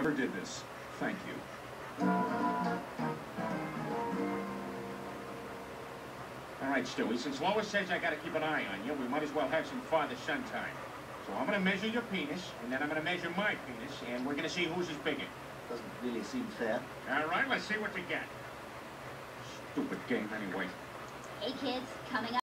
never did this. Thank you. All right, Stewie, since Lois says I gotta keep an eye on you, we might as well have some father-son time. So I'm gonna measure your penis, and then I'm gonna measure my penis, and we're gonna see whose is bigger. Doesn't really seem fair. All right, let's see what you get. Stupid game anyway. Hey kids, coming up.